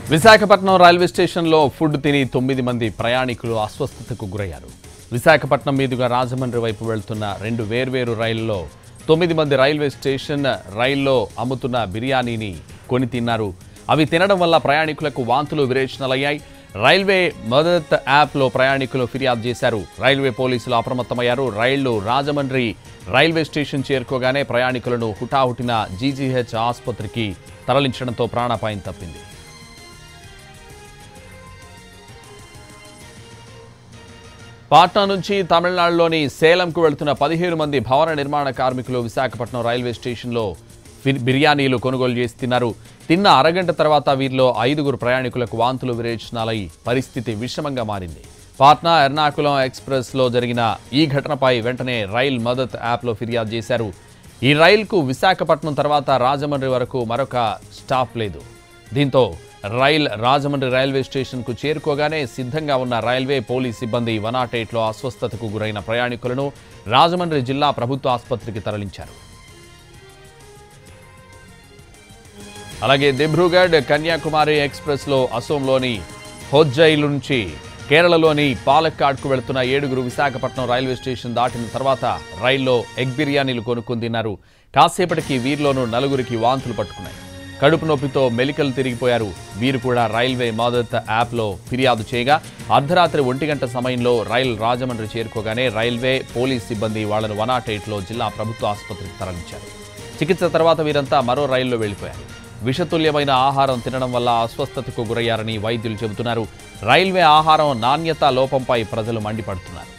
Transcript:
Visakhapatnam railway స్టేషన్లో food తిని 9 మంది ప్రయాణికులు అస్వస్థతకు గురయ్యారు. విశాఖపట్నం మీదుగా రాజమండ్రి వైపు వెళ్తున్న 2 వేర్వేరు రైళ్లలో 9 మంది రైల్వే స్టేషన్ రైల్లో అమ్ముతున్న బిర్యానీని కొని తిన్నారు. అవి తినడం వల్ల ప్రయాణికులకు వాంతులు విరేచనలయ్యాయి. రైల్వే మదత్ యాప్లో ప్రయాణికులు ఫిర్యాదు చేశారు. రైల్వే పోలీసులు అప్రమత్తమయ్యారు. రైళ్లు రాజమండ్రి రైల్వే స్టేషన్ చేరుకోగానే ప్రయాణికులను హుటాహుటిన జీజీహెచ్ ఆసుపత్రికి తరలించడంతో ప్రాణాపాయం తప్పింది. పాట్నా నుంచి తమిళనాడులోని సేలంకు వెళ్తున్న 17 మంది భవన నిర్మాణ కార్మికులు విశాఖపట్నం రైల్వే స్టేషన్లో బిర్యానీలు కొనుగోలు చేసి తిన్నారు. తిన్న అరగంట తర్వాత వీరిలో 5గురు ప్రయాణికులకు వాంతులు విరేచనాలై పరిస్థితి విషమంగా మారింది. పాట్నా ఎర్నాకులం ఎక్స్ప్రెస్లో జరిగిన ఈ ఘటనపై వెంటనే రైల్ మదత్ యాప్లో ఫిర్యాదు చేశారు. ఈ రైలుకు విశాఖపట్నం తర్వాత రాజమండ్రి వరకు మరొక స్టాప్ లేదు. దీంతో రాజమండ్రి రైల్వే స్టేషన్కు చేరుకోగానే సిద్ధంగా ఉన్న రైల్వే పోలీస్ సిబ్బంది 108లో అస్వస్థతకు గురైన ప్రయాణికులను రాజమండ్రి జిల్లా ప్రభుత్వ ఆసుపత్రికి తరలించారు. అలాగే దిబ్రూగఢ్ కన్యాకుమారి ఎక్స్ప్రెస్లో అసోంలోని హోజ్జైల్ నుంచి కేరళలోని పాలక్కాడ్కు వెళుతున్న 7గురు విశాఖపట్నం రైల్వే స్టేషన్ దాటిన తర్వాత రైల్లో ఎగ్ బిర్యానీలు కొనుక్కొని తిన్నారు. కాసేపటికి వీరిలోనూ 4గురికి వాంతులు పట్టుకున్నాయి. కడుపు నొప్పితో మెలికలు తిరిగిపోయారు. వీరు కూడా రైల్వే మదత్ యాప్లో ఫిర్యాదు చేయగా అర్ధరాత్రి 1 గంట సమయంలో రైలు రాజమండ్రి చేరుకోగానే రైల్వే పోలీస్ సిబ్బంది వాళ్లను 108లో జిల్లా ప్రభుత్వ ఆసుపత్రికి తరలించారు. చికిత్స తర్వాత వీరంతా మరో రైల్లో వెళ్లిపోయారు. విషతుల్యమైన ఆహారం తినడం వల్ల అస్వస్థతకు గురయ్యారని వైద్యులు చెబుతున్నారు. రైల్వే ఆహారం నాణ్యత లోపంపై ప్రజలు మండిపడుతున్నారు.